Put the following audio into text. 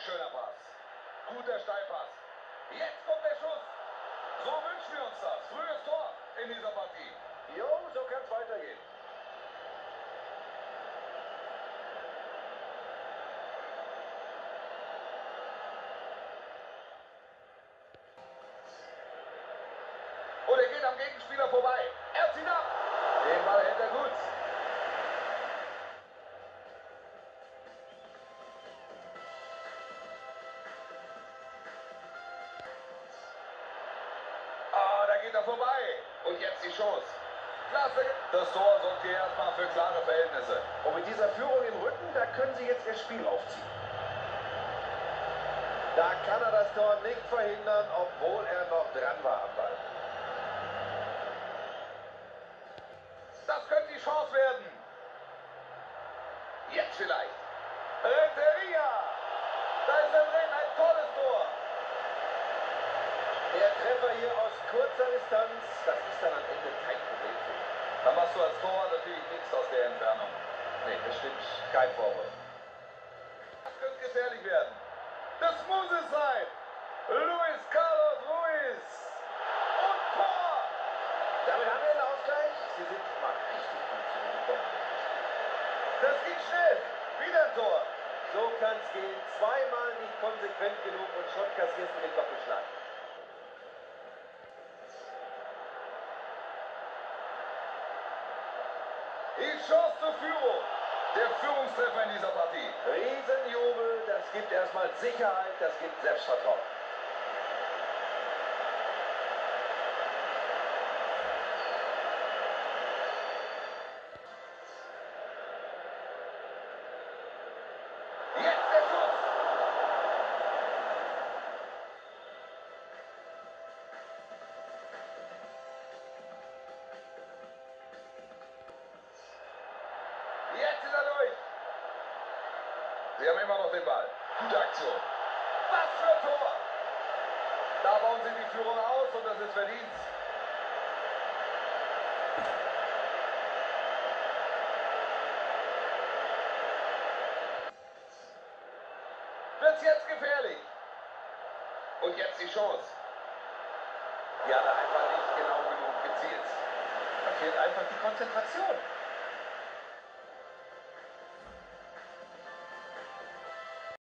Schöner Pass. Guter Steilpass. Jetzt kommt der Schuss. So wünschen wir uns das. Frühes Tor in dieser Partie. Jo, so kann es weitergehen. Und er geht am Gegenspieler vorbei. Er zieht ab. Den Ball hält er gut. Ah, da geht er vorbei. Und jetzt die Chance. Klasse. Das Tor sorgt hier erstmal für klare Verhältnisse. Und mit dieser Führung im Rücken, da können sie jetzt ihr Spiel aufziehen. Da kann er das Tor nicht verhindern, obwohl er noch dran war am Ball. Das könnte die Chance werden. Jetzt vielleicht. Renteria. Da ist er drin. Ein tolles Tor. Der Treffer hier aus kurzer Distanz, das ist dann am Ende kein Problem für ihn. Da machst du als Tor natürlich nichts aus der Entfernung. Nee, das stimmt. Kein Vorwurf. Das könnte gefährlich werden. Das muss es sein. Luis Carlos Ruiz. Und Tor. Damit haben wir den Ausgleich. Sie sind mal richtig gut zurückgekommen. Das geht schnell. Wieder ein Tor. So kann es gehen. Zweimal nicht konsequent genug und schon kassierst du den Doppelschlag. Die Chance zur Führung. Der Führungstreffer in dieser Partie. Riesenjubel, das gibt erstmal Sicherheit, das gibt Selbstvertrauen. Jetzt der Schuss. Jetzt ist er durch. Sie haben immer noch den Ball. Gute Aktion. Was für ein Tor. Da bauen sie die Führung aus und das ist verdient. Wird's jetzt gefährlich. Und jetzt die Chance. Ja, da einfach nicht genau genug gezielt. Da fehlt einfach die Konzentration.